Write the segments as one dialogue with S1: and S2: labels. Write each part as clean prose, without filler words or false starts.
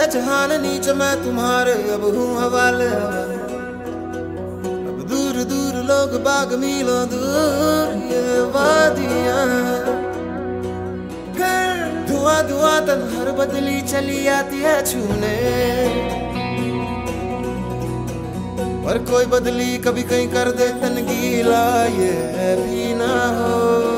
S1: जहान नीच मैं तुम्हारे अब हूँ हवाले। अब दूर दूर लोग बाग मीलों दूर ये वादियाँ, धुआं धुआं तन हर बदली चली आती है छूने, पर कोई बदली कभी कहीं कर दे तन गीला ये भी ना हो।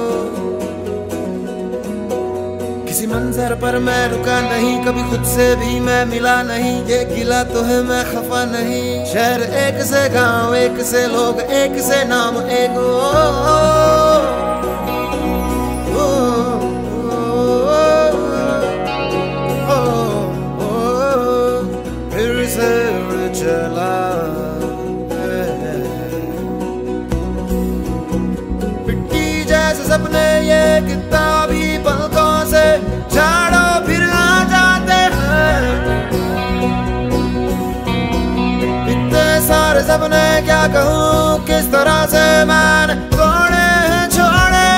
S1: किसी मंजर पर मैं रुका नहीं, कभी खुद से भी मैं मिला नहीं, ये गिला तो है मैं खफा नहीं। शहर एक से गांव एक से लोग एक से नाम एक फिर से चला मिट्टी जैसे सपने ये किताबी पलकों से झाड़ो फिर आ जाते हैं। इतने सारे सपने क्या कहूँ किस तरह से मैंने तोड़े हैं छोड़े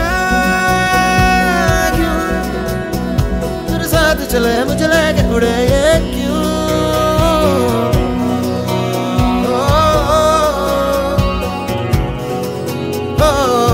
S1: हैं, क्यों तेरे साथ चले मुझे लेके उड़े ये क्यों। Oh